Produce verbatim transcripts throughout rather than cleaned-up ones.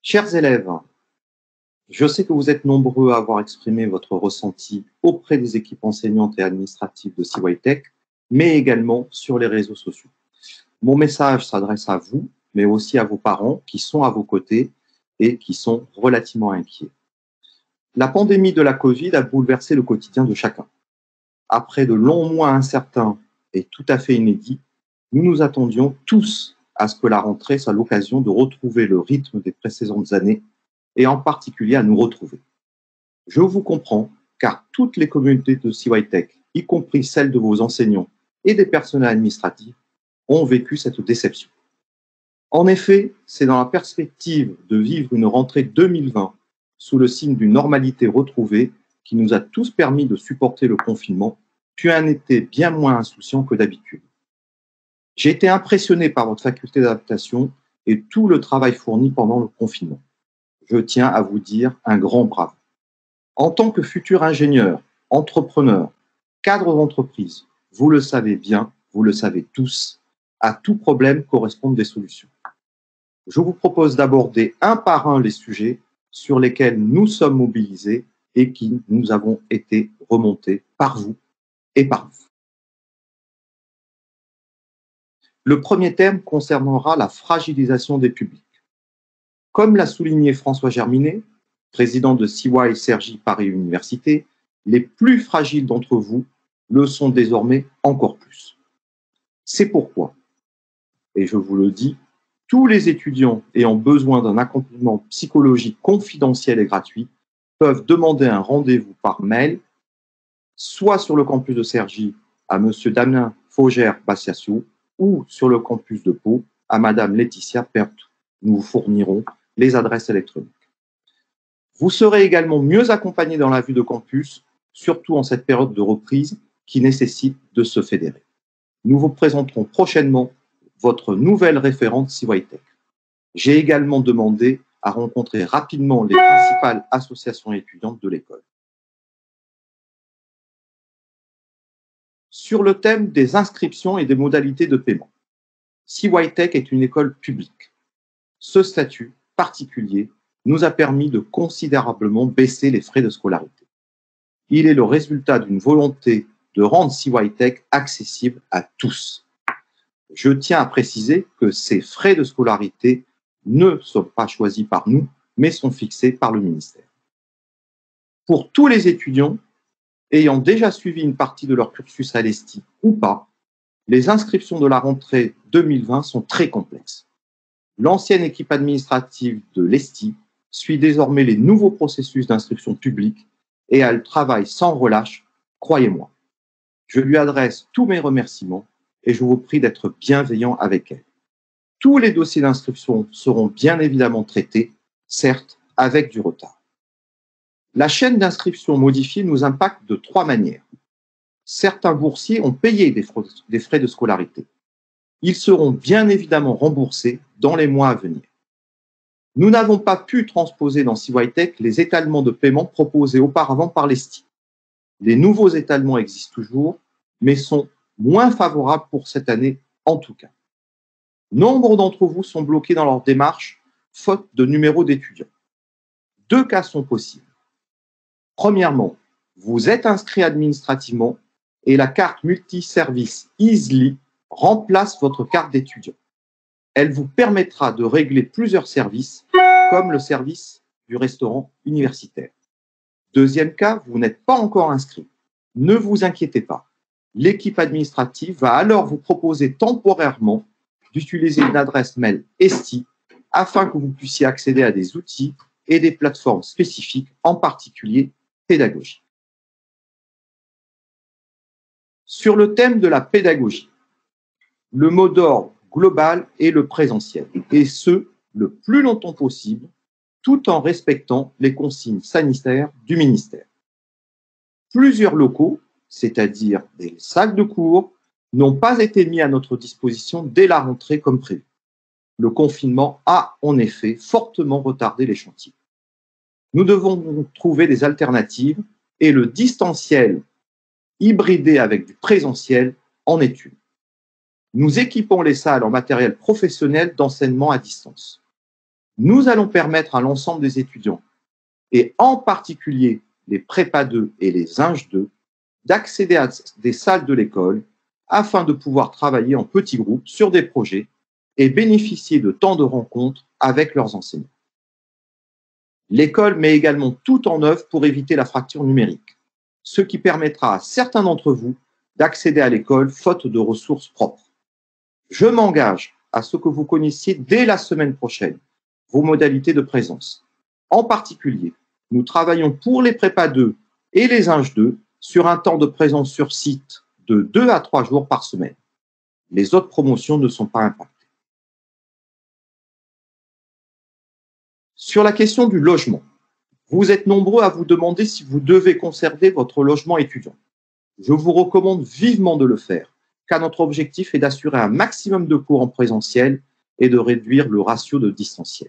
Chers élèves, je sais que vous êtes nombreux à avoir exprimé votre ressenti auprès des équipes enseignantes et administratives de C Y Tech, mais également sur les réseaux sociaux. Mon message s'adresse à vous, mais aussi à vos parents qui sont à vos côtés et qui sont relativement inquiets. La pandémie de la Covid a bouleversé le quotidien de chacun. Après de longs mois incertains et tout à fait inédits, nous nous attendions tous à ce que la rentrée soit l'occasion de retrouver le rythme des précédentes années et en particulier à nous retrouver. Je vous comprends, car toutes les communautés de C Y Tech, y compris celles de vos enseignants et des personnels administratifs, ont vécu cette déception. En effet, c'est dans la perspective de vivre une rentrée deux mille vingt sous le signe d'une normalité retrouvée qui nous a tous permis de supporter le confinement, puis un été bien moins insouciant que d'habitude. J'ai été impressionné par votre faculté d'adaptation et tout le travail fourni pendant le confinement. Je tiens à vous dire un grand bravo. En tant que futur ingénieur, entrepreneur, cadre d'entreprise, vous le savez bien, vous le savez tous, à tout problème correspondent des solutions. Je vous propose d'aborder un par un les sujets sur lesquels nous sommes mobilisés et qui nous avons été remontés par vous et par nous. Le premier thème concernera la fragilisation des publics. Comme l'a souligné François Germinet, président de C Y Cergy Paris Université, les plus fragiles d'entre vous le sont désormais encore plus. C'est pourquoi, et je vous le dis, tous les étudiants ayant besoin d'un accompagnement psychologique confidentiel et gratuit peuvent demander un rendez-vous par mail, soit sur le campus de Cergy à M. Damien Faugère-Bassiassou ou sur le campus de Pau à Mme Laetitia Pertu. Nous vous fournirons les adresses électroniques. Vous serez également mieux accompagné dans la vue de campus, surtout en cette période de reprise qui nécessite de se fédérer. Nous vous présenterons prochainement votre nouvelle référente C Y Tech. J'ai également demandé à rencontrer rapidement les principales associations étudiantes de l'école. Sur le thème des inscriptions et des modalités de paiement, C Y Tech est une école publique. Ce statut particulier nous a permis de considérablement baisser les frais de scolarité. Il est le résultat d'une volonté de rendre C Y Tech accessible à tous. Je tiens à préciser que ces frais de scolarité ne sont pas choisis par nous, mais sont fixés par le ministère. Pour tous les étudiants ayant déjà suivi une partie de leur cursus à l'E S T I ou pas, les inscriptions de la rentrée deux mille vingt sont très complexes. L'ancienne équipe administrative de l'E S T I suit désormais les nouveaux processus d'inscription publique et elle travaille sans relâche, croyez-moi. Je lui adresse tous mes remerciements et je vous prie d'être bienveillant avec elle. Tous les dossiers d'inscription seront bien évidemment traités, certes avec du retard. La chaîne d'inscription modifiée nous impacte de trois manières. Certains boursiers ont payé des frais de scolarité. Ils seront bien évidemment remboursés dans les mois à venir. Nous n'avons pas pu transposer dans C Y Tech les étalements de paiement proposés auparavant par l'E S T I. Les nouveaux étalements existent toujours, mais sont moins favorables pour cette année en tout cas. Nombre d'entre vous sont bloqués dans leur démarche, faute de numéro d'étudiant. Deux cas sont possibles. Premièrement, vous êtes inscrit administrativement et la carte multiservice Easly remplace votre carte d'étudiant. Elle vous permettra de régler plusieurs services, comme le service du restaurant universitaire. Deuxième cas, vous n'êtes pas encore inscrit. Ne vous inquiétez pas. L'équipe administrative va alors vous proposer temporairement d'utiliser une adresse mail E S T I afin que vous puissiez accéder à des outils et des plateformes spécifiques, en particulier pédagogie. Sur le thème de la pédagogie, le mot d'ordre global est le présentiel, et ce, le plus longtemps possible, tout en respectant les consignes sanitaires du ministère. Plusieurs locaux, c'est-à-dire des salles de cours, n'ont pas été mis à notre disposition dès la rentrée comme prévu. Le confinement a en effet fortement retardé les chantiers. Nous devons donc trouver des alternatives et le distanciel hybridé avec du présentiel en est une. Nous équipons les salles en matériel professionnel d'enseignement à distance. Nous allons permettre à l'ensemble des étudiants, et en particulier les prépa deux et les I N G deux, d'accéder à des salles de l'école afin de pouvoir travailler en petits groupes sur des projets et bénéficier de temps de rencontres avec leurs enseignants. L'école met également tout en œuvre pour éviter la fracture numérique, ce qui permettra à certains d'entre vous d'accéder à l'école faute de ressources propres. Je m'engage à ce que vous connaissiez dès la semaine prochaine vos modalités de présence. En particulier, nous travaillons pour les prépa deux et les I N G deux sur un temps de présence sur site de deux à trois jours par semaine. Les autres promotions ne sont pas impactées. Sur la question du logement, vous êtes nombreux à vous demander si vous devez conserver votre logement étudiant. Je vous recommande vivement de le faire, car notre objectif est d'assurer un maximum de cours en présentiel et de réduire le ratio de distanciel.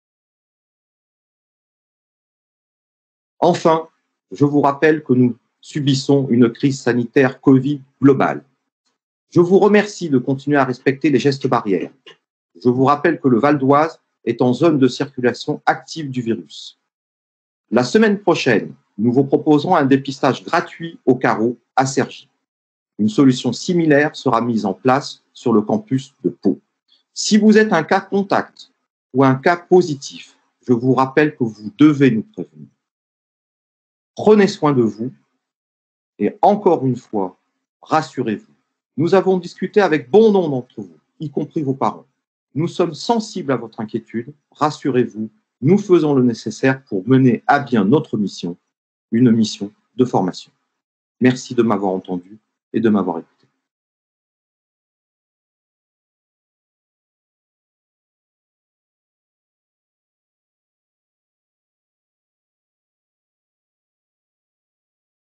Enfin, je vous rappelle que nous subissons une crise sanitaire Covid globale. Je vous remercie de continuer à respecter les gestes barrières. Je vous rappelle que le Val d'Oise est en zone de circulation active du virus. La semaine prochaine, nous vous proposerons un dépistage gratuit au carreau à Cergy. Une solution similaire sera mise en place sur le campus de Pau. Si vous êtes un cas contact ou un cas positif, je vous rappelle que vous devez nous prévenir. Prenez soin de vous et encore une fois, rassurez-vous. Nous avons discuté avec bon nombre d'entre vous, y compris vos parents. Nous sommes sensibles à votre inquiétude. Rassurez-vous, nous faisons le nécessaire pour mener à bien notre mission, une mission de formation. Merci de m'avoir entendu et de m'avoir écouté.